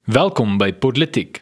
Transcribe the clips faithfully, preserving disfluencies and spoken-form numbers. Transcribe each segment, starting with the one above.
Welkom by Politiek.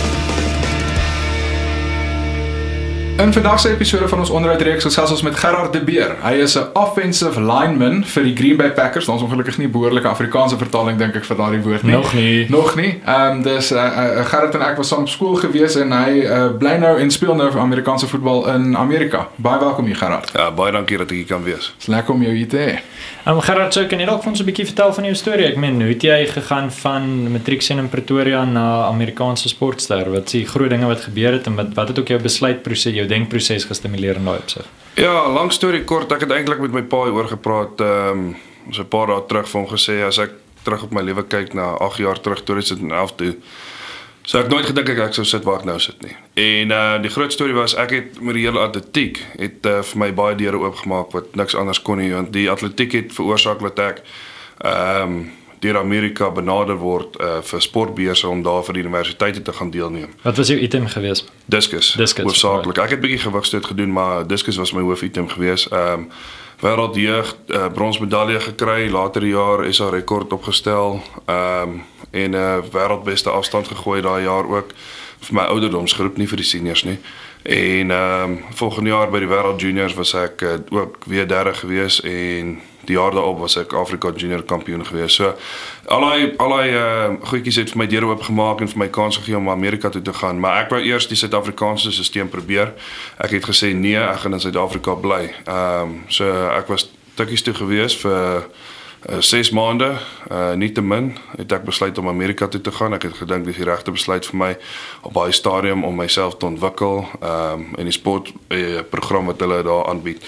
In vandag se episode van ons onderhoudreeks gesels ons met Gerard de Beer. Hy is 'n offensive lineman vir die Green Bay Packers. Ons ongelukkig nie behoorlike Afrikaanse vertaling dink ek vir daardie woord nie. Nog nie. Nog nie. Ehm um, dis uh, uh, Gerard en ek was saam op skool gewees en hy uh, bly nou en speel nou vir Amerikaanse voetbal in Amerika. Baie welkom hier Gerard. Ja, baie dankie dat ek hier kan wees. Dis lekker om jou hier te hê. Um, Gerard, so kan jy dalk vir ons 'n bietjie vertel van jou storie? Ek meen, hoe het jy gegaan van matriek in Pretoria na Amerikaanse sportster? Wat is die groot dinge wat gebeur het en wat, wat het ook jou besluitproses, jou denkproses gestimuleer in daai opsig? Ja, lang storie kort, ek het eintlik met my pa oor gepraat, ehm um, so 'n paar dae terug vir hom gesê as ek terug op my lewe kyk na agt jaar terug toe dit in elf toe. So ek nooit gedink ek ek sou sit waar ek nou sit nie. En uh die groot storie was ek het met die hele atletiek het uh, vir my baie deure oopgemaak wat niks anders kon nie, want die atletiek het veroorsaak dat ek ehm um, deur Amerika benader word uh, vir sportbeurse om daar vir die universiteite te gaan deelneem. Wat was jou item gewees? Discus, Discus hoofsaaklik. Ek het 'n bietjie gewigstoot gedoen, maar discus was my hoofitem gewees. Ehm um, wêreldjeug uh, bronsmedalje gekry, later die jaar is haar rekord opgestel. Ehm um, en 'n uh, wêreldbeste afstand gegooi daai jaar ook vir my ouderdomsgroep, nie vir die seniors nie. En ehm um, volgende jaar by die wêreld juniors was ek uh, ook weer derde gewees en die jaar daarop was ek Afrika junior kampioen gewees. So al daai al daai uh, goedjies het vir my deure oopgemaak en vir my kans gegee om Amerika toe te gaan, maar ek wou eers die Suid-Afrikaanse stelsel probeer. Ek het gesê nee, ek gaan in Suid-Afrika bly. Ehm um, so ek was tikkies toe gewees vir uh, ses maande, uh, nie te min, het ek besluit om Amerika toe te gaan. Ek het gedink dis die regte besluit vir my op baie stadium om myself te ontwikkel, ehm um, en die sportprogram uh, program wat hulle daar aanbied.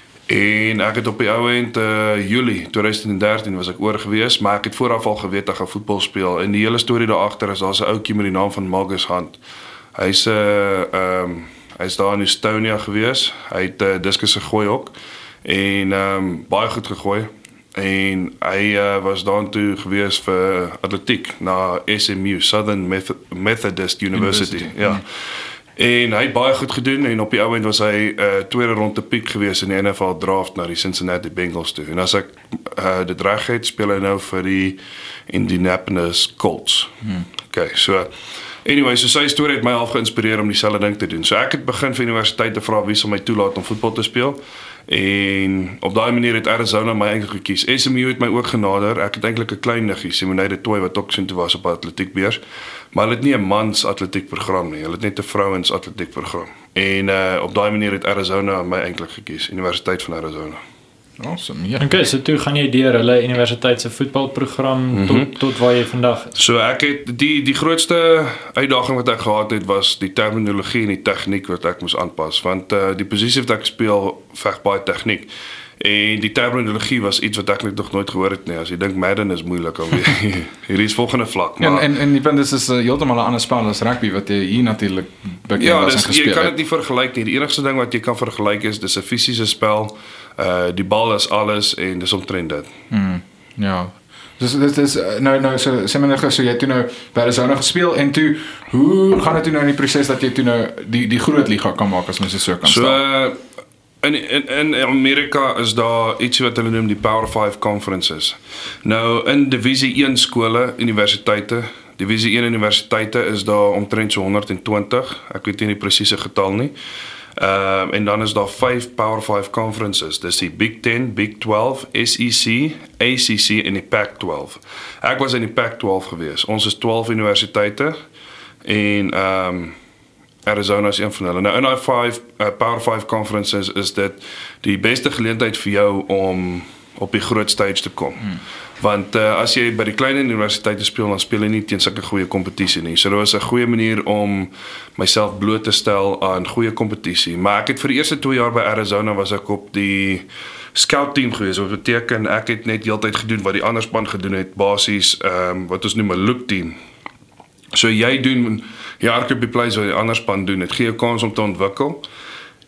En ek het op die ou end uh, Julie twintig dertien was ek oor gewees, maar ek het vooraf al geweet ek gaan voetbal speel. En die hele storie daar agter is daar's 'n ouetjie met die naam van Marcus Hunt. Hy's 'n uh, ehm um, hy's daar in Estonia gewees. Hy het uh, diskus gegooi ook en ehm um, baie goed gegooi. En hy uh, was daartoe gewees vir atletiek na S M U, Southern Methodist University. University. Ja. En hy het baie goed gedoen en op die ou end was hy 'n uh, tweede ronde piek gewees in die N F L draft na die Cincinnati Bengals toe. En as ek uh, dit reg het, speel hy nou vir die Indianapolis Colts. Hmm. Okay, so anyway, so sy storie het my half geïnspireer om dieselfde ding te doen. So ek het begin vir universiteit te vra wie sal my toelaat om voetbal te speel. En op daai manier het Arizona my eintlik gekies. S M U het my ook genader. Ek het eintlik 'n klein niggie, Simonay de Tooi wat ook so toe was op atletiekbeurs. Maar hulle het nie 'n mans atletiekprogram nie. Hulle het net 'n vrouens atletiekprogram. En uh op daai manier het Arizona my eintlik gekies, Universiteit van Arizona. Awesome. Ja. Okay, so toe gaan jy deur hulle universiteit se voetbalprogram mm-hmm. tot tot waar jy vandag is. So ek het die die grootste uitdaging wat ek gehad het was die terminologie en die tegniek wat ek moes aanpas, want uh, die posisie wat ek speel veg baie tegniek. En die terminologie was iets wat ek net nog nooit gehoor het nie. As jy dink Madden is moeilik om hier is volgende vlak, maar en en en die punt is is uh, heeltemal 'n ander spel as rugby wat jy hier natuurlik bekend ja, was dus, en gespeel het. Ja, jy kan dit nie vergelyk nie. Die enigste ding wat jy kan vergelyk is dis 'n fisiese spel. Uh die bal is alles en dis omtrent dit. Mm, ja. Dus dit is nou nou so sê maar nou so jy toe nou by Arizona gespeel en toe hoe gaan dit toe nou in die proses dat jy toe nou die die groot liga kan maak as mens so kan so, staan? Uh, In, in, in Amerika is daar iets wat hulle noem die Power five conferences. Nou in divisie een skole, universiteite, divisie een universiteite is daar omtrent so honderd en twintig. Ek weet nie die presiese getal nie. Ehm uh, en dan is daar vyf Power five conferences. Dis die Big ten, Big twelve, S E C, A C C en die Pac twelve. Ek was in die Pac twelve gewees. Ons is twaalf universiteite en ehm um, Arizona is een van hulle. Nou in daai vyf uh, Power five conferences is dit die beste geleentheid vir jou om op die groot stage te kom. Hmm. Want uh, as jy by die klein universiteite speel, dan speel jy nie teen sulke goeie kompetisie nie. So dit was 'n goeie manier om myself bloot te stel aan goeie kompetisie. Maar ek het vir die eerste twee jaar by Arizona was ek op die scout team gewees. Wat beteken ek het net heeltyd gedoen wat die ander span gedoen het, basies ehm um, wat ons noem 'n loop team. So jy doen jy hardloop die plaas wat die ander span doen. Dit gee jou kans om te ontwikkel.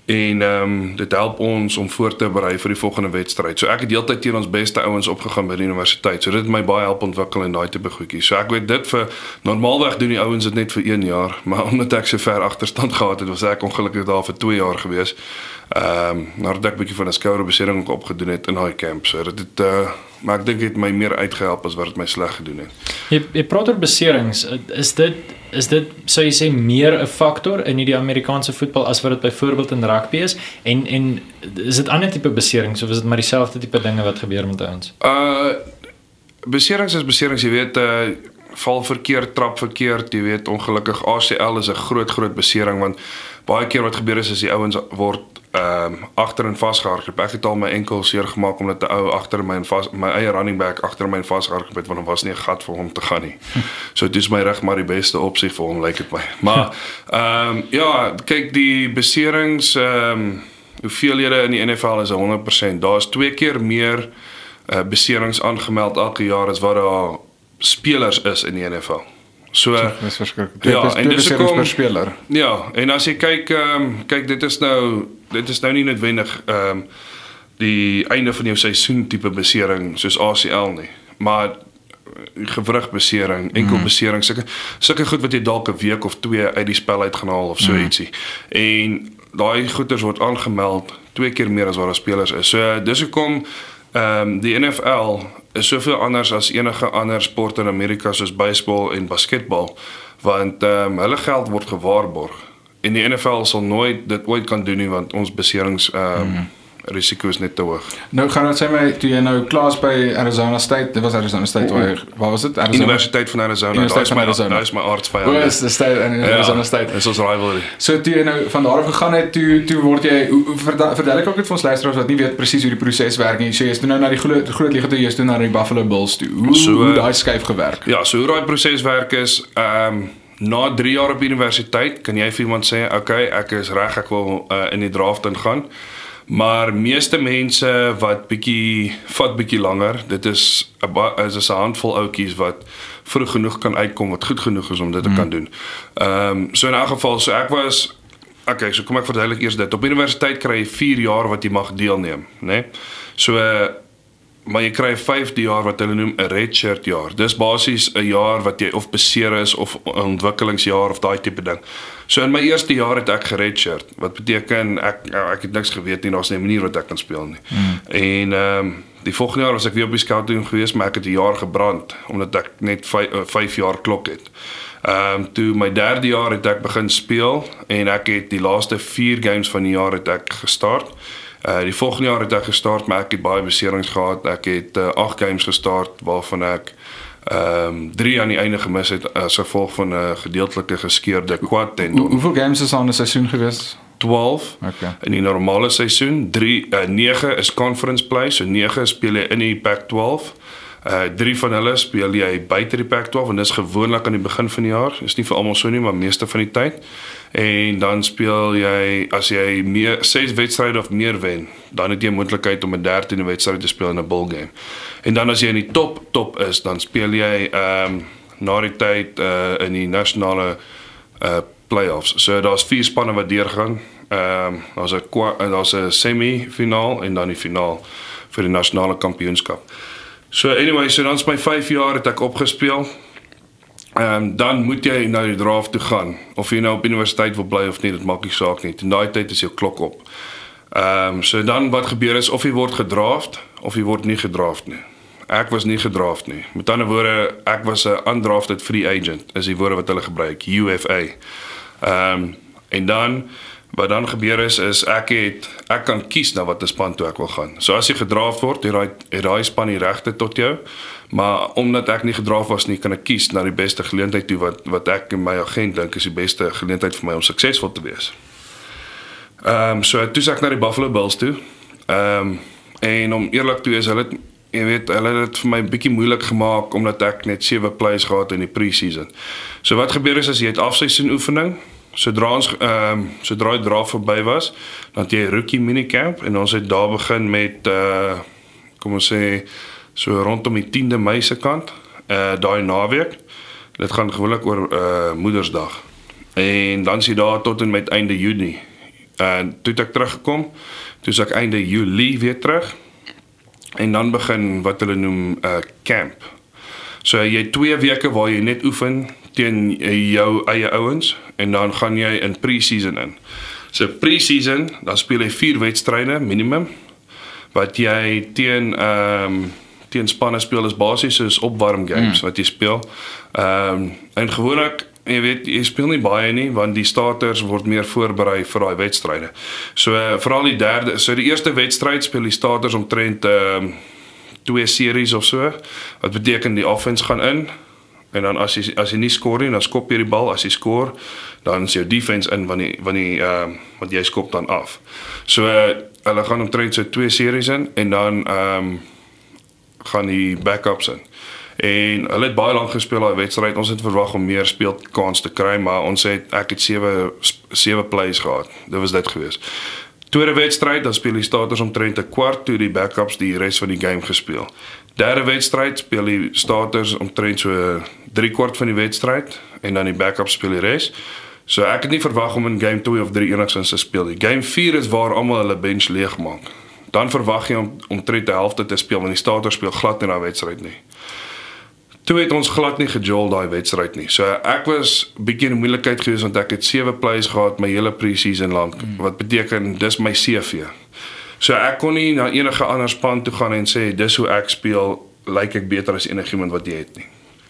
En ehm um, dit help ons om voor te berei vir die volgende wedstryd. So ek het heeltyd teen ons beste ouens opgegaan by die universiteit. So dit het my baie help ontwikkel in daai tipe goedjies. So ek weet dit vir normaalweg doen die ouens dit net vir een jaar, maar omdat ek so ver agterstand gehad het, was ek ongelukkig daar vir twee jaar gewees. Ehm um, nadat ek 'n bietjie van 'n skouerbesering ook opgedoen het in daai kamp. So dit het uh, maar ek dink dit het my meer uitgehelp as wat dit my sleg gedoen het. Jy, jy praat oor beserings. Is dit is dit sou jy sê meer 'n faktor in die Amerikaanse voetbal as wat dit byvoorbeeld in rugby is? En en is dit ander tipe beserings of is dit maar dieselfde tipe dinge wat gebeur met ouens? Uh beserings is beserings, jy weet, uh val verkeerd, trap verkeerd, jy weet, ongelukkig A C L is 'n groot groot besering want baie keer wat gebeur is is die ouens word ehm um, agterin vasgehardloop. Ek het al my enkel seer gemaak omdat 'n ou agter my en vas my eie running back agter my en vasgehardloop het want daar was nie 'n gat vir hom te gaan nie. So dit is my reg maar die beste opsie vir hom, lyk dit my. Maar ehm um, ja, kyk die beserings ehm um, hoeveelhede in die N F L is honderd persent. Daar's twee keer meer uh, beserings aangemeld elke jaar as wat daar spelers is in die N F L. So dis verskriklik. Ja, en dis kom per speler. Ja, en as jy kyk ehm um, kyk dit is nou dit is nou nie noodwendig ehm um, die einde van jou seisoen tipe besering soos A C L nie, maar gewrigbesering, enkelbesering, sulke sulke goed wat jy dalk 'n week of twee uit die spel uit gaan haal of so ietsie. Mm. En daai goeters word aangemeld twee keer meer as wat daar spelers is. So dis hoekom ehm um, die N F L is soveel anders as enige ander sport in Amerika soos baseball en basketbal, want ehm um, hulle geld word gewaarborg. En die N F L sal nooit dit ooit kan doen nie want ons beserings ehm um, mm. risiko is net te hoog. Nou gaan dit sê my toe jy nou klaar by Arizona State, dit was Arizona State waar jy, waar was dit? Arizona Universiteit van Arizona. Daar is my daar is my aardsvyand. Waar is die State in Arizona State? Dis ons rivalry. So toe jy nou van daar af gegaan het, toe toe word jy verduidelik ook net vir ons luisteraars wat nie weet presies hoe die proses werk nie. So jy is toe nou na die groot groot liga toe, jy is toe na die Buffalo Bills toe. Hoe so, hoe daai skuif gewerk? Ja, so hoe daai proses werk is ehm um, na drie jaar op universiteit kan jy vir iemand sê, "Oké, ek is reg, ek wil uh, in die draft ingaan." Maar meeste mense wat bietjie vat bietjie langer, dit is 'n is 'n handvol ouetjies wat vroeg genoeg kan uitkom, wat goed genoeg is om dit te mm. kan doen. Ehm um, so in 'n geval, so ek was okay, so kom ek verduidelik eers dit. Op universiteit kry jy vier jaar wat jy mag deelneem, né? Nee? So uh, maar jy kry vyfde jaar wat hulle noem 'n redshirt jaar. Dis basies 'n jaar wat jy of beseer is of 'n ontwikkelingsjaar of daai tipe ding. So in my eerste jaar het ek geredshirt, wat beteken ek ek het niks geweet nie, daar's nie 'n manier wat ek kan speel nie. Mm. En ehm um, die volgende jaar was ek weer op die scouting geweest, maar ek het 'n jaar gebrand omdat ek net vyf jaar klok het. Ehm um, toe my derde jaar het ek begin speel en ek het die laaste vier games van die jaar het ek gestart. Uh, die volgende jaar het ek gestart, maar ek het baie beserings gehad. Ek het uh, agt games gestart waarvan ek ehm um, drie aan die einde gemis het as gevolg van 'n uh, gedeeltelike geskeurde quad tendon. Hoe, hoeveel games is aan 'n seisoen gewees? twaalf. Okay. In die normale seisoen, drie uh, nege is conference play, so nege speel jy in die Pac twaalf. Uh drie van hulle speel jy buite die Pac twaalf en dis gewoonlik aan die begin van die jaar. Is nie vir almal so nie, maar meeste van die tyd. En dan speel jy as jy meer ses wedstryde of meer wen, dan het jy moontlikheid om 'n dertiende wedstryd te speel in 'n bowl game. En dan as jy in die top top is, dan speel jy ehm um, na die tyd uh in die nasionale uh playoffs. So daar's vier spanne wat deurgaan. Ehm um, daar's 'n daar's 'n semifinaal en dan die finaal vir die nasionale kampioenskap. So anyway, so dan's my vyf jaar het ek opgespeel. Ehm um, dan moet jy na die draft toe gaan. Of jy nou op universiteit wil bly of nie, dit maak nie saak nie. In daai tyd is jou klok op. Ehm um, so dan wat gebeur is of jy word gedraft of jy word nie gedraft nie. Ek was nie gedraft nie. Met ander woorde, ek was 'n undrafted free agent, is die woorde wat hulle gebruik, U F A. Ehm um, en dan wat dan gebeur is is ek het ek kan kies na watter span toe ek wil gaan. So as jy gedraaf word, het daai het daai span die regte tot jou. Maar omdat ek nie gedraaf was nie, kan ek kies na die beste geleentheid toe wat wat ek en my agent dink is die beste geleentheid vir my om suksesvol te wees. Ehm um, so toe ek na die Buffalo Bills toe. Ehm um, en om eerlik te wees, hulle het jy weet, hulle het dit vir my bietjie moeilik gemaak omdat ek net sewe plays gehad in die pre-season. So wat gebeur is as jy het afseisoen oefening, sodra ons ehm um, sodra die draaf verby was, dan het jy 'n rookie minicamp en ons het daar begin met uh kom ons sê so rondom die tiende Mei se kant, uh daai naweek. Dit gaan gewoonlik oor uh Moedersdag. En dan is jy daar tot en met einde Junie. En toe het ek teruggekom, toe is ek einde Julie weer terug. En dan begin wat hulle noem uh, camp. So jy het twee weke waar jy net oefen teen jou eie ouens en dan gaan jy in pre-season in. So pre-season, dan speel jy vier wedstryde minimum wat jy teen ehm um, teen spanne speel is basies soos opwarm games mm. wat jy speel. Ehm um, en gewoonlik, jy weet, jy speel nie baie nie want die starters word meer voorberei vir daai wedstryde. So uh, veral die derde, so die eerste wedstryd speel die starters omtrent ehm um, twee series of so. Wat beteken die offense gaan in en dan as jy as jy nie skoor nie, dan skop jy die bal. As jy skoor, dan is jou defense in wanneer wanneer ehm uh, wat jy skop dan af. So uh, hulle gaan omtrent so twee series in en dan ehm um, gaan die backups in. En hulle het baie lank gespeel daai wedstryd. Ons het verwag om meer speelkans te kry, maar ons het ek het sewe sewe plays gehad. Dit was dit gewees. Tweede wedstryd, dan speel die starters omtrent 'n kwart toe die backups die res van die game gespeel. Derde wedstryd speel die starters omtrent so drie kwart van die wedstryd en dan die backups speel die res. So ek het nie verwag om in game twee of drie enigstens te speel. Die game vier is waar almal hulle bench leeg maak. Dan verwag jy om omtrent die helfte te speel want die starters speel glad nie daai wedstryd nie. Toe het ons glad nie gejol daai wedstryd nie. So ek was bietjie in 'n moeilikheid gewees want ek het sewe plays gehad my hele pre-season lank. Mm. Wat beteken dis my C V. So ek kon nie na enige ander span toe gaan en sê dis hoe ek speel, lyk ek beter as enigiemand wat jy het nie.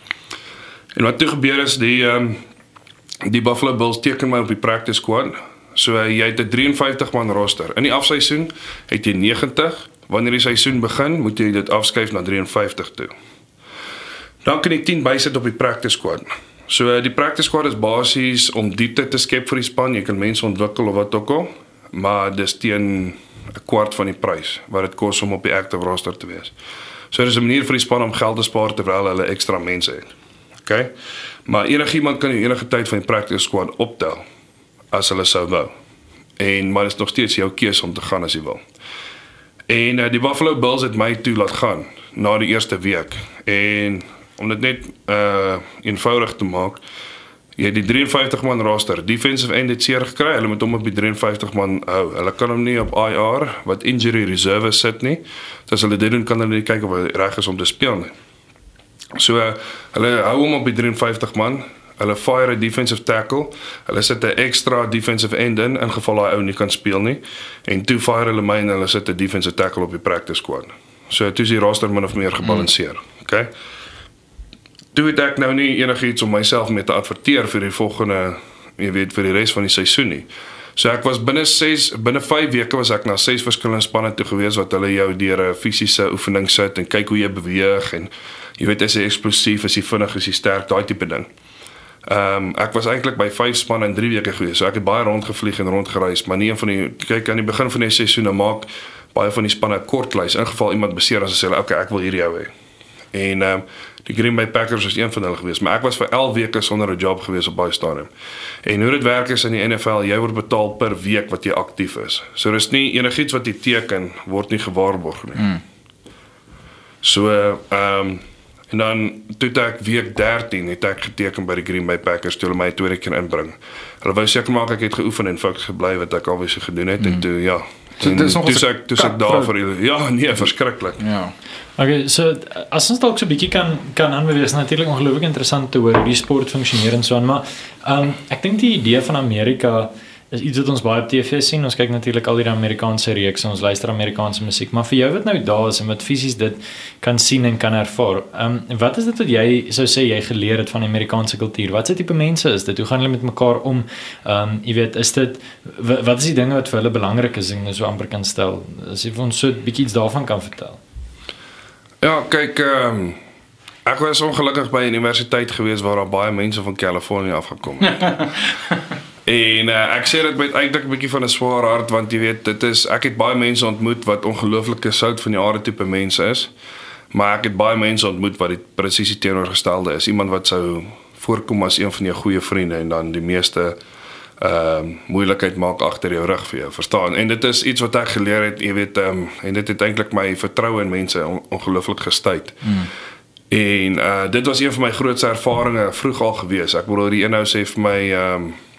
En wat toe gebeur is die um, die Buffalo Bills teken my op die practice squad. So jy het 'n drieënvyftig man roster. In die afseisoen het jy negentig. Wanneer die seisoen begin, moet jy dit afskuif na drieënvyftig toe. Dan kan jy tien bysit op die practice squad. So die practice squad is basies om diepte te skep vir die span. Jy kan mense ontwikkel of wat ook al, maar dis teen 'n kwart van die prys wat dit kos om op die active roster te wees. So dis 'n manier vir die span om geld te spaar terwyl hulle ekstra mense het. Okay? Maar enigiemand kan enige tyd van die practice squad optel as hulle sou wou. En maar dit is nog steeds jou keuse om te gaan as jy wil. En uh, die Buffalo Bills het my toe laat gaan na die eerste week. En om dit net uh eenvoudig te maak, jy het die drieënvyftig man roster, defensive end het seer gekry, hulle moet hom op die drieënvyftig man hou. Hulle kan hom nie op I R, wat injury reserve sit nie. So as hulle dit doen, kan hulle nie kyk of hy reg is om te speel nie. So uh, hulle hou hom op die drieënvyftig man, hulle fire 'n defensive tackle, hulle sit 'n extra defensive end in, in geval hy ou nie kan speel nie, en toe fire hulle my en hulle sit 'n defensive tackle op die practice squad. So toe is die roster min of meer gebalanseer. Mm. Okay? Toe het ek nou nie enigiets om myself mee te adverteer vir die volgende, jy weet, vir die res van die seisoen nie. So ek was binne ses, binne vyf weke was ek na ses verskillende spanne toe gewees wat hulle jou deur 'n fisiese oefening sit en kyk hoe jy beweeg en jy weet, is jy eksplosief, is jy vinnig, is jy sterk, daai tipe ding. Ehm um, ek was eintlik by vyf spanne in drie weke gewees. So ek het baie rondgevlieg en rondgereis, maar nie een van die kyk aan die begin van die seisoen maak baie van die spanne 'n kort lys in geval iemand beseer as hulle sê, "Oké, ek wil hierdie jou hê." En ehm um, die Green Bay Packers was een van hulle gewees, maar ek was vir elf weke sonder 'n job gewees op baie stadium. En hoe dit werk is in die N F L, jy word betaal per week wat jy aktief is. So dis nie enigiets wat jy teken word nie gewaarborg nie. Mm. So ehm um, en dan toe ek week dertien het ek geteken by die Green Bay Packers toe hulle my tweede keer inbring. Hulle wou seker maak ek het geoefen en fokus gebly wat ek alweer gedoen het mm. en toe ja. So dit is nog toe ek toe ek daar vir julle. Ja, nee, verskriklik. Ja. Okay, so as ons dalk so 'n bietjie kan kan aanbeweeg, is natuurlik ongelooflik interessant te hoor hoe die sport funksioneer en so aan, maar um, ek dink die idee van Amerika is iets wat ons baie op T V sien. Ons kyk natuurlik al die Amerikaanse reekse, ons luister Amerikaanse musiek, maar vir jou wat nou daar is en wat fisies dit kan sien en kan ervaar, um, wat is dit wat jy sou sê jy geleer het van die Amerikaanse kultuur? Wat se tipe mense is dit? Hoe gaan hulle met mekaar om? Um, jy weet, is dit wat is die dinge wat vir hulle belangrik is en so amper kan stel? As jy vir ons so 'n bietjie iets daarvan kan vertel. Ja, kyk, um, ek was ongelukkig by 'n universiteit gewees waar daar baie mense van Kalifornië afgekom het. En uh, ek sê dit met eintlik 'n bietjie van 'n swaar hart want jy weet, dit is ek het baie mense ontmoet wat ongelooflike sout van die aarde tipe mense is, maar ek het baie mense ontmoet wat die presies teenoorgestelde is. Iemand wat sou voorkom as een van jou goeie vriende en dan die meeste ehm uh, moeilikheid maak agter jou rug vir jou, verstaan? En dit is iets wat ek geleer het, jy weet, ehm um, en dit het eintlik my vertroue in mense on, ongelooflik gestuit. Mm. En uh dit was een van my grootste ervarings vroeg al gewees. Ek bedoel die een ou sê vir my ehm um,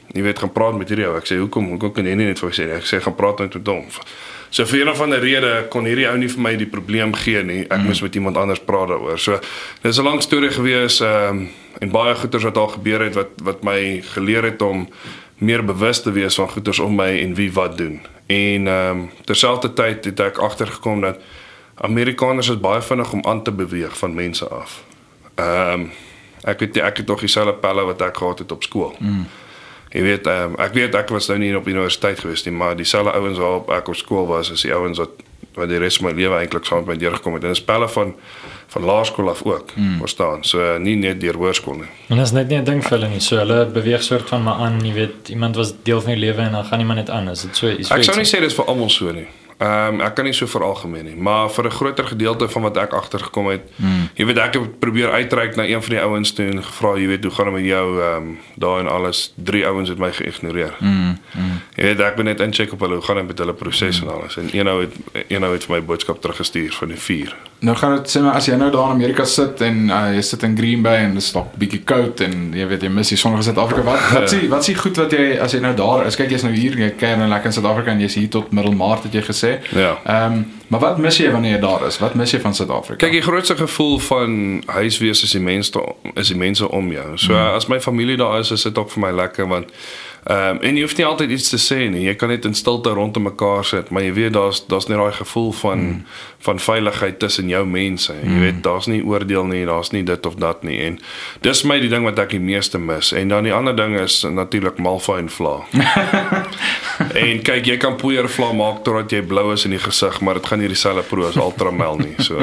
jy weet gaan praat met hierdie ou. Ek sê hoekom hoekom kan jy nie net vir my sê ek sê gaan praat net met hom. So vir een of ander rede kon hierdie ou nie vir my die probleem gee nie. Ek mm. moes met iemand anders praat daaroor. So dis 'n lang storie gewees um, en baie goeters wat al gebeur het wat wat my geleer het om meer bewus te wees van goeters om my en wie wat doen. En um, terselfdertyd het ek agtergekom dat Amerikaners is baie vinnig om aan te beweeg van mense af. Ehm um, ek weet ek het nog dieselfde pelle wat ek gehad het op skool. Mm. Jy weet, um, ek weet ek was nou nie op universiteit gewees nie, maar dieselfde ouens waarop ek op skool was, is die ouens wat wat die res van my lewe eintlik saam met my deurgekom het. En dis pelle van van laerskool af ook, mm. verstaan. So uh, nie net deur hoërskool nie. En dis net nie 'n ding vir hulle nie. So hulle beweeg soort van maar aan, jy weet, iemand was deel van jou lewe en dan gaan iemand net aan. Is dit so iets? Ek sou nie sê dis vir almal so nie. Ehm um, ek kan nie so veralgemeen nie, maar vir 'n groter gedeelte van wat ek agtergekom het, mm. jy weet ek het probeer uitreik na een van die ouens toe en gevra, jy weet, hoe gaan dit met jou ehm um, daar en alles. Drie ouens het my geïgnoreer. Mm. Mm. Jy weet ek ben net incheck op hulle, hoe gaan dit met hulle proses mm. en alles. En een ou het een ou het vir my boodskap teruggestuur van die vier. Nou gaan dit sê maar as jy nou daar in Amerika sit en uh, jy sit in Green Bay en dit is dalk bietjie koud en jy weet jy mis die sonnige Suid-Afrika. Wat wat sê wat sê goed wat jy as jy nou daar is. Kyk jy's nou hier, jy kuier nou lekker in Suid-Afrika en jy's hier tot middel Maart het jy gesê. Ja. Ehm um, maar wat mis jy wanneer jy daar is? Wat mis jy van Suid-Afrika? Kyk, die grootste gevoel van huiswees is die mense is die mense om jou. So mm. as my familie daar is, is dit ook vir my lekker want ehm um, en jy hoef nie altyd iets te sê nie. Jy kan net in stilte rondom mekaar sit, maar jy weet daar's daar's net daai gevoel van mm. van veiligheid tussen jou mense. Jy mm. weet daar's nie oordeel nie, daar's nie dit of dat nie. En dis my die ding wat ek die meeste mis. En dan die ander ding is natuurlik malva en vla. En kyk, jy kan poeier vla maak totdat jy blou is in die gesig, maar dit gaan nie dieselfde proe as Ultramel nie. So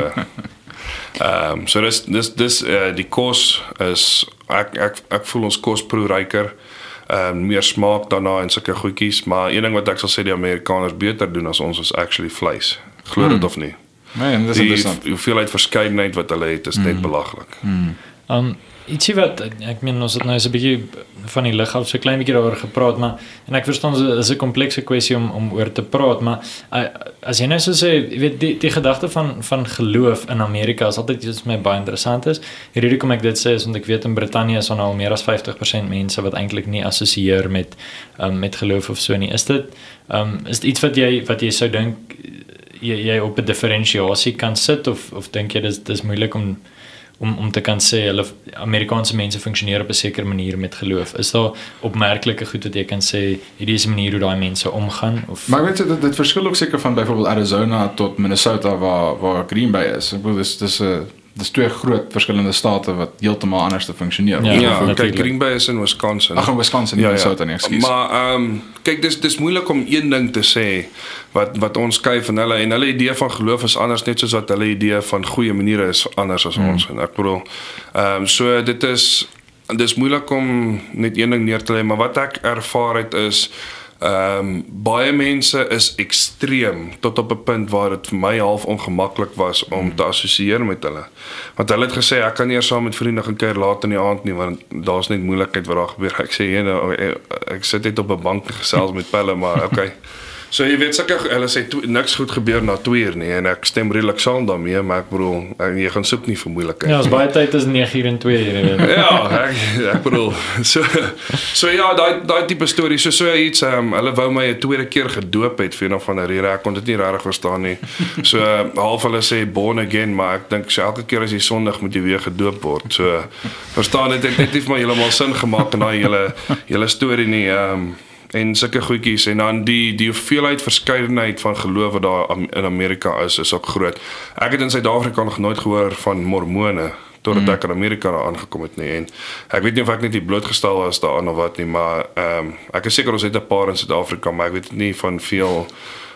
ehm um, so dis dis dis uh, die kos is ek ek ek voel ons kos proe ryker. Um, meer smaak daarna en sulke goedjies, maar een ding wat ek sal sê die Amerikaners beter doen as ons is actually vleis. Glo dit mm. of nie? Nee, dis interessant. Die hoeveelheid verskeidenheid wat hulle het is mm. net belaglik. Mm. Um, ietsie wat, ek meen ons het nou so 'n bietjie van die lig af so 'n klein bietjie daaroor gepraat, maar en ek verstaan dit is 'n komplekse kwessie om om oor te praat, maar uh, as jy nou so sê, jy weet die die gedagte van van geloof in Amerika is altyd iets wat my baie interessant is. Die rede hoekom ek dit sê is want ek weet in Brittanje is daar nou al meer as vyftig persent mense wat eintlik nie assosieer met um, met geloof of so nie. Is dit um, is dit iets wat jy wat jy sou dink jy, jy op 'n diferensiasie kan sit of of dink jy dis dis moeilik om om om te kan sê hulle Amerikaanse mense funksioneer op 'n sekere manier met geloof. Is daar opmerklike goed wat jy kan sê hierdie is 'n manier hoe daai mense omgaan of maar ek weet dit dit verskil ook seker van byvoorbeeld Arizona tot Minnesota waar waar Green Bay is. Ek bedoel dis dis 'n uh, dis twee groot verskillende state wat heeltemal anders te funksioneer. Ja, ja kyk Green Bay is in Wisconsin. Ag in Wisconsin, ja, Minnesota ja. nie, ekskuus. Maar ehm um, kyk dis dis moeilik om een ding te sê wat wat ons skei van hulle en hulle idee van geloof is anders net soos wat hulle idee van goeie maniere is anders as hmm. ons en ek bedoel ehm um, so dit is dis moeilik om net een ding neer te lê, maar wat ek ervaar het is Ehm um, baie mense is ekstreem tot op 'n punt waar dit vir my half ongemaklik was om te assosieer met hulle. Want hulle het gesê ek kan nie eers saam met vriende gaan kuier laat in die aand nie want daar's net moeilikheid wat daar gebeur. Ek sê jy nou ek, ek sit net op 'n bank gesels met pelle, maar okay. So jy weet seker hulle sê to, niks goed gebeur na twee uur nie en ek stem redelik saam daarmee, maar ek bedoel jy gaan soek nie vir moeilikheid. Ja, as baie tyd is nege uur en twee uur, jy weet. Ja, ek ek bedoel so so ja, daai daai tipe storie, so so iets um, hulle wou my 'n tweede keer gedoop het vir een of ander rede. Ek kon dit nie regtig verstaan nie. So half hulle sê born again, maar ek dink so elke keer as jy sondig moet jy weer gedoop word. So verstaan dit ek net nie vir my heeltemal sin gemaak in daai hele hele storie nie. Um, en sulke goedjies en dan die die hoeveelheid verskeidenheid van geloof wat daar in Amerika is is ook groot. Ek het in Suid-Afrika nog nooit gehoor van mormone totdat ek in Amerika daar aangekom het nie en ek weet nie of ek net die blootgestel was daaraan of wat nie, maar ehm um, ek is seker ons het 'n paar in Suid-Afrika, maar ek weet nie van veel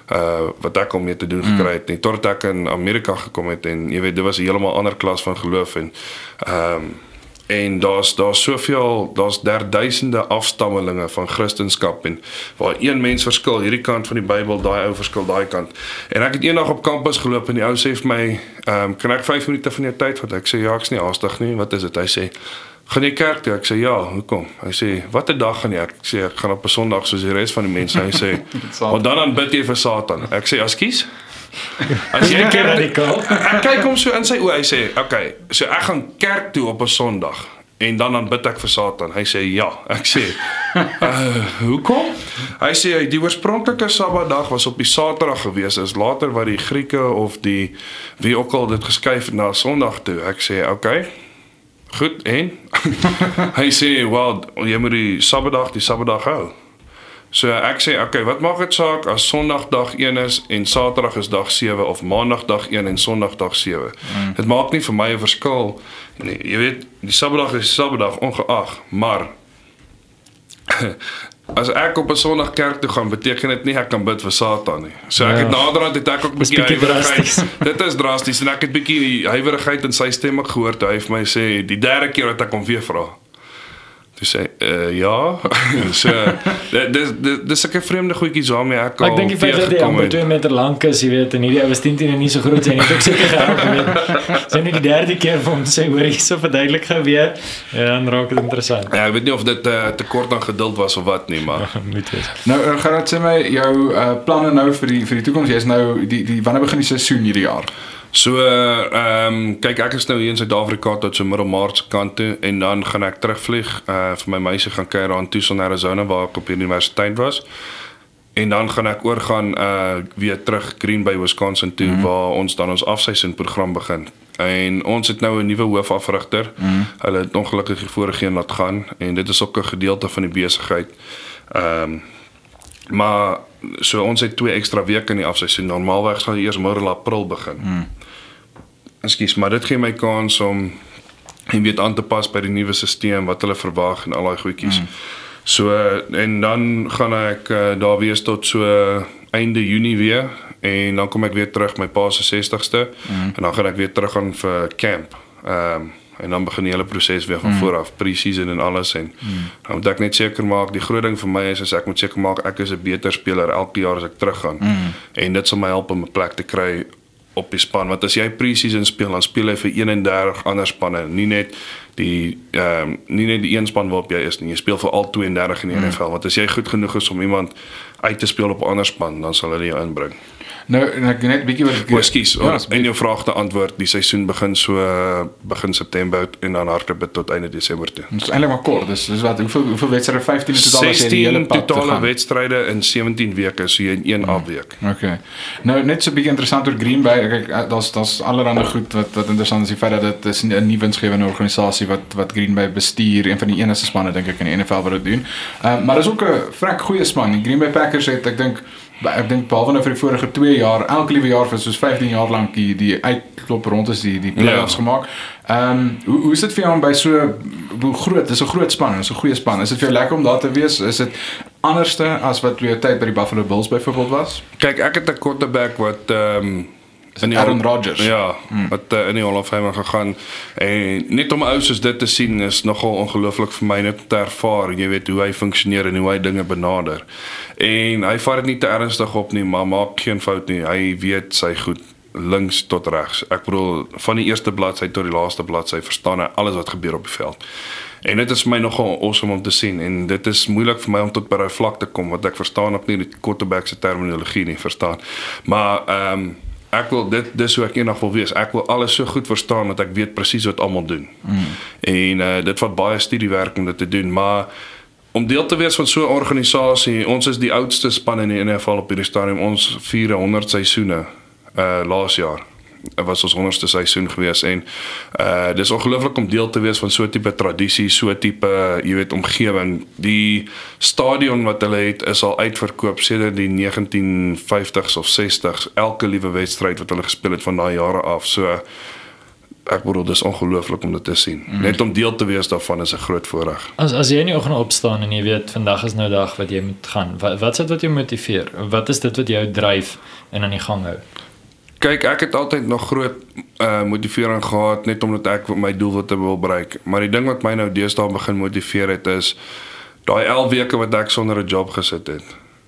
uh wat ek al mee te doen gekry het nie totdat ek in Amerika gekom het en jy weet dit was 'n heeltemal ander klas van geloof en ehm um, en daar's daar's soveel daar's derduisende afstammelinge van Christendom en waar een mens verskil hierdie kant van die Bybel, daai ou verskil daai kant. En ek het eendag op kampus geloop en die ou sê vir my, ehm um, kan ek vyf minute van jou tyd vat? Ek sê ja, ek's nie haastig nie. Wat is dit? Hy sê, gaan jy kerk toe? Ek sê ja, hoekom? Hy sê, watter dag gaan jy? Ek sê ek gaan op 'n Sondag soos die res van die mense. Hy sê, "Want dan dan bid jy vir Satan." Ek sê, "Ekskuus?" As jy kyk radikaal. Ek kyk hom so in sy oë, hy sê, "Okay, so ek gaan kerk toe op 'n Sondag en dan dan bid ek vir Satan." Hy sê, "Ja." Ek sê, uh, hoekom? Hy sê die oorspronklike Sabbatdag was op die Saterdag gewees, is later wat die Grieke of die wie ook al dit geskuif het na Sondag toe. Ek sê, oké. Okay. Goed, en? Hy sê, wel, jy moet die Sabbatdag die Sabbatdag hou. So ek sê, okay, wat maak dit saak as Sondag dag een is en Saterdag is dag sewe of Maandag dag een en Sondag dag sewe? Mm. Dit maak nie vir my 'n verskil nie. Jy weet, die Sabbatdag is die Sabbatdag ongeag, maar as ek op 'n Sondag kerk toe gaan, beteken dit nie ek kan bid vir Satan nie. So ek ja. het naderhand het ek ook 'n bietjie huiwerigheid. Dit is drasties en ek het bietjie huiwerigheid in sy stem ook gehoor toe hy vir my sê die derde keer wat ek hom weer vra. Toe sê uh, ja. so dis dis dis ek 'n vreemde goedjies waarmee ek al ek dink die feit dat hy amper twee meter lank is, jy weet, en hierdie ou is tien tien en nie so groot sy het ook seker gehelp, jy weet. Sy net die derde keer vir hom sê hoor hier so verduidelik gou weer. Ja, dan raak dit interessant. Ja, ek weet nie of dit uh, te kort aan geduld was of wat nie, maar moet wees. Nou Gerard, sê my jou uh, planne nou vir die vir die toekoms. Jy's nou die die wanneer begin die seisoen hierdie jaar? So, ehm um, kyk ek is nou hier in Suid-Afrika tot so middel Maart se kant toe en dan gaan ek terugvlieg uh, vir my meisie gaan kuier aan Tucson, Arizona waar ek op die universiteit was. En dan gaan ek oorgaan uh, weer terug Green Bay, Wisconsin toe mm-hmm. waar ons dan ons afseisoen program begin. En ons het nou 'n nuwe hoofafrigter. Mm-hmm. Hulle het ongelukkig die vorige een laat gaan en dit is ook 'n gedeelte van die besigheid. Ehm um, maar so ons het twee ekstra weke in die afseisoen. Normaalweg sal eers middel April begin. Mm. Ekskuus, maar dit gee my kans om jy weet aan te pas by die nuwe stelsel wat hulle verwag en al daai goedjies. Mm. So en dan gaan ek uh, daar wees tot so einde Junie weer en dan kom ek weer terug my pa se sestigste mm. en dan gaan ek weer terug gaan vir camp. Ehm um, en dan begin die hele proses weer van mm. vooraf, pre-season en alles en mm. dan moet ek net seker maak, die groot ding vir my is, is ek moet seker maak ek is 'n beter speler elke jaar as ek teruggaan. Mm. En dit sal my help om 'n plek te kry op die span, want as jy pre-season speel, dan speel jy vir eenendertig ander spanne, nie net die ehm um, nie net die een span waarop jy is nie, jy speel vir al tweeëndertig in die mm. N F L, want as jy goed genoeg is om iemand uit te speel op 'n ander span, dan sal hulle jou inbring. Nou, en ek net bietjie wat ek ekskuus, ja, en jou vraag te antwoord, die seisoen begin so uh, begin September en dan hardloop dit tot einde Desember toe. Dit is eintlik maar kort. Dis dis wat hoeveel hoeveel wedstryde vyftien in totaal as jy die hele pad totale wedstryde in sewentien weke, so jy in een hmm. afweek. Okay. Nou net so 'n bietjie interessant oor Green Bay. Kyk, daar's daar's allerlei goed wat wat interessant is, die feit dat dit is 'n nuwe winsgewende organisasie wat wat Green Bay bestuur, een van die enigste spanne dink ek in die N F L wat dit doen. Uh, maar dis ook 'n vrek goeie span. Die Green Bay Packers het ek dink ek dink behalwe nou vir die vorige twee jaar, elke liewe jaar vir soos vyftien jaar lank die die uitklop rond is die die playoffs ja. gemaak. Ehm um, hoe hoe is dit vir jou om by so hoe groot, dis 'n groot span, is 'n goeie span. Is dit vir jou lekker om daar te wees? Is dit anderste as wat jou tyd by die Buffalo Bills byvoorbeeld was? Kyk, ek het 'n quarterback wat ehm um, in die Aaron Rodgers. Ja, hmm. wat uh, in die Hall of Fame gegaan en net om ou soos dit te sien is nogal ongelooflik vir my net te ervaar, jy weet hoe hy funksioneer en hoe hy dinge benader. En hy vat dit nie te ernstig op nie, maar maak geen fout nie. Hy weet sy goed links tot regs. Ek bedoel van die eerste bladsy tot die laaste bladsy verstaan hy alles wat gebeur op die veld. En dit is vir my nogal awesome om te sien en dit is moeilik vir my om tot by daai vlak te kom want ek verstaan ook nie die quarterback se terminologie nie, verstaan. Maar ehm um, ek wil dit dis hoe ek eendag wil wees. Ek wil alles so goed verstaan dat ek weet presies wat almal doen. Mm. En uh, dit vat baie studiewerk om dit te doen, maar om deel te wees van so 'n organisasie, ons is die oudste span in die N F L op hierdie stadium, ons vier honderd seisoene uh laas jaar. Dit was ons honderdste seisoen gewees en uh dis ongelooflik om deel te wees van so 'n tipe tradisie, so 'n tipe, jy weet, omgewing. Die stadion wat hulle het is al uitverkoop sedert die negentien vyftigs of sestig's, elke liewe wedstryd wat hulle gespeel het van daai jare af. So ek bedoel dis ongelooflik om dit te sien. Mm. Net om deel te wees daarvan is 'n groot voorreg. As as jy in die oggend opstaan en jy weet vandag is nou dag wat jy moet gaan. Wat wat is dit wat jou motiveer? Wat is dit wat jou dryf en aan die gang hou? Kyk, ek het altyd nog groot uh, motivering gehad, net omdat ek my doelwitte wil bereik. Maar die ding wat my nou deesdae begin motiveer het is, daai elf weke wat ek sonder 'n job gesit het.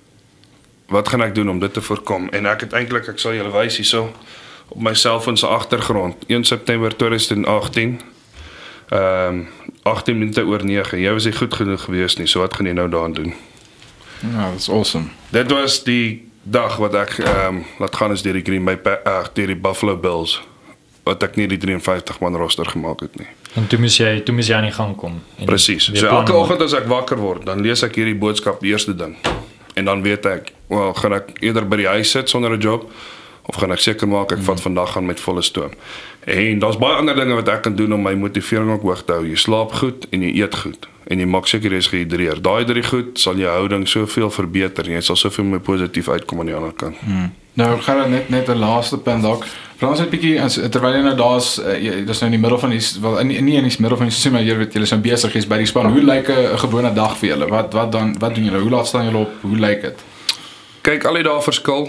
Wat gaan ek doen om dit te voorkom? En ek het eintlik, ek sal julle wys hierso, op my selfoon se agtergrond, een September tweeduisend agttien, ehm um, agttien minute oor nege, jy was nie goed genoeg geweest nie, so wat gaan jy nou daaraan doen? Ja, that's awesome. Dit was die dag wat ek ehm um, laat gaan is deur die Green Bay uh, deur die Buffalo Bills. wat ek nie die vyf drie vyf man roster gemaak het nie. En toe moes jy, toe moes jy aan die gang kom. Presies. So elke oggend as ek wakker word, dan lees ek hierdie boodskap die eerste ding. En dan weet ek, wel, gaan ek eerder by die huis sit sonder 'n job, of gaan ek seker maak ek mm. vat vandag aan met volle stoom. En daar's baie ander dinge wat ek kan doen om my motivering ook hoog te hou. Jy slaap goed en jy eet goed. En jy maak seker jy is gehidreer. Daai drie goed sal jou houding soveel verbeter en jy sal soveel meer positief uitkom aan die ander kant. Mm. Nou gaan dit net net 'n laaste punt dalk. Frans het bietjie terwyl jy nou daar's uh, dis nou in die middel van die wel in nie in die middel van die seisoen maar jy weet julle is nou besig is by die span. Hoe lyk 'n gewone dag vir julle? Wat wat dan wat doen julle? Hoe laat staan julle op? Hoe lyk dit? Kyk, al die dae verskil.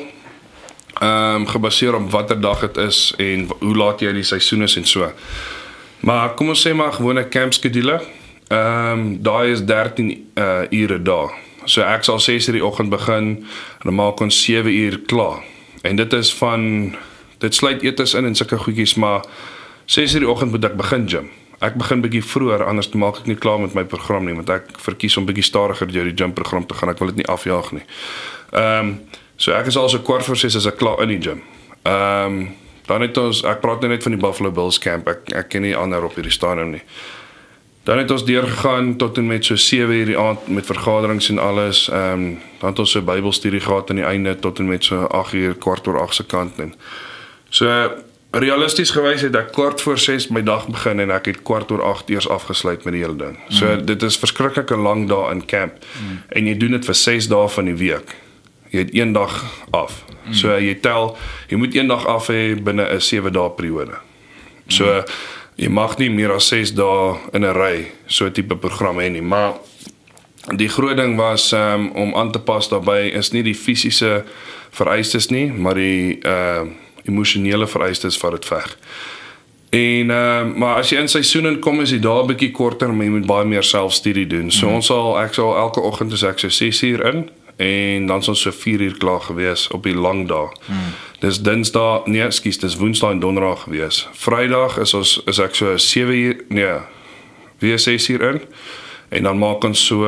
Ehm um, gebaseer op watter dag dit is en hoe laat jy die seisoen is en so. Maar kom ons sê maar gewone camp skedule. Ehm um, daai is dertien uh, ure daar. So ek sal ses uur die oggend begin en dan maak ons sewe uur klaar. En dit is van dit sluit etes in en sulke goedjies, maar ses uur die oggend moet ek begin gym. Ek begin bietjie vroeër, anders maak ek nie klaar met my program nie, want ek verkies om bietjie stadiger deur die gym program te gaan. Ek wil dit nie afjaag nie. Ehm um, so ek is al so kwart voor ses as ek klaar in die gym. Ehm um, dan het ons ek praat net van die Buffalo Bills camp. Ek ek ken nie ander op hierdie stadium nie. Dan het ons deurgegaan tot en met so sewe uur die aand met vergaderings en alles. Ehm um, dan het ons so Bybelstudie gehad aan die einde tot en met so agt uur kwart oor agt se kant en so realisties gewys het ek kwart voor ses my dag begin en ek het kwart oor agt eers afgesluit met die hele ding. So mm. dit is verskriklik 'n lang dag in camp. Mm. En jy doen dit vir ses dae van die week. Jy het een dag af. Mm. So jy tel, jy moet een dag af hê binne 'n sewe dae periode. So mm. jy mag nie meer as ses dae in 'n ry so 'n tipe program hê nie, maar die groot ding was um, om aan te pas daarbey is nie die fisiese vereistes nie, maar die uh, emosionele vereistes van dit veg. En uh, maar as jy in seisoen kom is die dae bietjie korter, maar jy moet baie meer selfstudie doen. So mm. ons sal ek sal elke oggend is ek so ses uur in en dan sal so vier uur klaar gewees op die lang dae. Mm. Dis Dinsdag, nee, ekskuus, dis Woensdag en Donderdag gewees. Vrydag is ons is ek so sewe uur, nee, weer ses uur in en dan maak ons so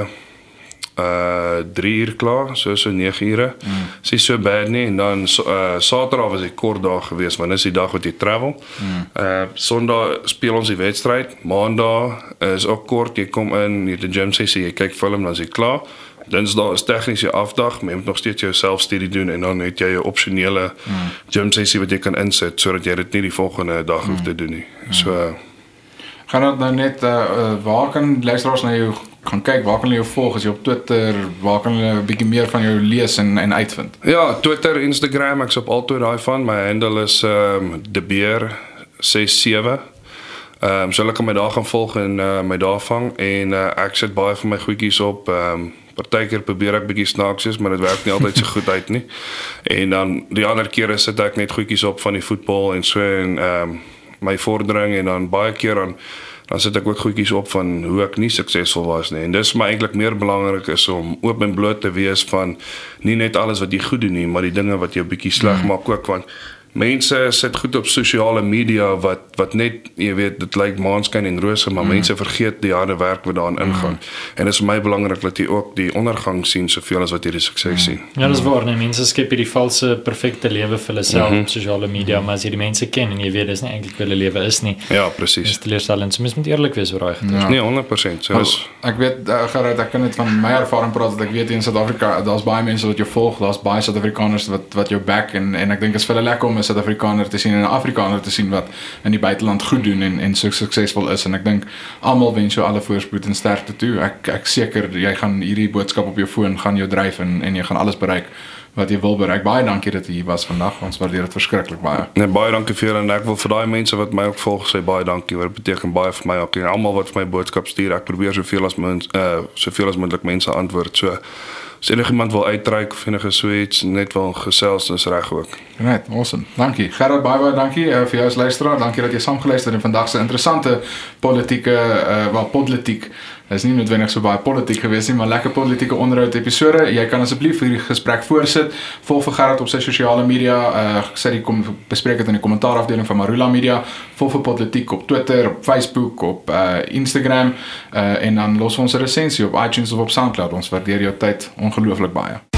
uh drie uur klaar, so so nege ure. Mm. Dis so bad nie en dan uh Saterdag was 'n kort dag gewees, want dis die dag wat jy travel. Mm. Uh Sondag speel ons die wedstryd, Maandag is ook kort, jy kom in, jy het 'n gym sessie, jy kyk film dan is jy klaar. Dinsdag is tegnies jou afdag, maar jy moet nog steeds jou selfstudie doen en dan het jy 'n opsionele mm. gym sessie wat jy kan insit sodat jy dit nie die volgende dag mm. hoef te doen nie. Mm. So uh, gaan dit nou net uh, uh, waar kan luisteraars na jou gaan kyk, waar kan hulle jou volg, as jy op Twitter, waar kan hulle 'n bietjie meer van jou lees en en uitvind? Ja, Twitter, Instagram, ek's op altyd daai van. My handle is um, debeer ses sewe. Ehm um, so hulle kan my daar gaan volg en uh, my daar vang en uh, ek sit baie van my goedjies op. Ehm um, partykeer probeer ek bietjie snaaks is, maar dit werk nie altyd so goed uit nie. En dan die ander kere sit ek net goedjies op van die voetbal en so en ehm um, my vordering en dan baie keer dan dan sit ek ook goedjies op van hoe ek nie suksesvol was nie. En dis maar eintlik meer belangrik is om oop en bloot te wees van nie net alles wat jy goed doen nie, maar die dinge wat jou bietjie sleg maak ook, want mense sit goed op sosiale media wat wat net, jy weet, dit lyk maanskyn en rose, maar mm. mense vergeet die harde werk wat daarin ingaan. Mm. En dit is vir my belangrik dat jy ook die ondergang sien soveel as wat jy die sukses mm. sien. Ja, dis waar, nee, mense skep hierdie valse perfekte lewe vir hulle self mm-hmm. op sosiale media, maar as jy die mense ken en jy weet dis nie eintlik hoe hulle lewe is nie. Ja, presies. Dis teleurstellend. So mens moet eerlik wees oor daai goeie. Ja. Nee, honderd persent. So is ek weet uh, Gerard, ek kan net van my ervaring praat dat ek weet in Suid-Afrika, daar's baie mense wat jou volg, daar's baie Suid-Afrikaners wat wat jou back en en ek dink is vir hulle lekker om 'n Suid-Afrikaner te sien en 'n Afrikaner te sien wat in die buiteland goed doen en en so suksesvol is en ek dink almal wens jou alle voorspoed en sterkte toe. Ek ek seker jy gaan hierdie boodskap op jou foon gaan jou dryf en en jy gaan alles bereik wat jy wil bereik. Baie dankie dat jy hier was vandag. Ons waardeer dit verskriklik baie. Nee, baie dankie vir julle en ek wil vir daai mense wat my ook volg sê baie dankie. Dit beteken baie vir my ook en almal wat vir my boodskap stuur. Ek probeer soveel as mens uh soveel as moontlik mense antwoord. So as enigiemand wil uitreik of enige so iets net wil gesels, is reg ook. Right, awesome. Dankie. Gerard, baie baie dankie uh, vir jou as luisteraar. Dankie dat jy saamgeluister in vandag se interessante politieke uh wel politiek. Dit is nie noodwendig so baie politiek gewees nie, maar lekker politieke onderhoud episode. Jy kan asseblief hierdie gesprek voorsit. Volg vir Gerard op sy sosiale media. Uh sê die kom bespreek dit in die kommentaarafdeling van Marula Media. Volg vir politiek op Twitter, op Facebook, op uh Instagram uh en dan los ons 'n resensie op iTunes of op SoundCloud. Ons waardeer jou tyd ongelooflik baie.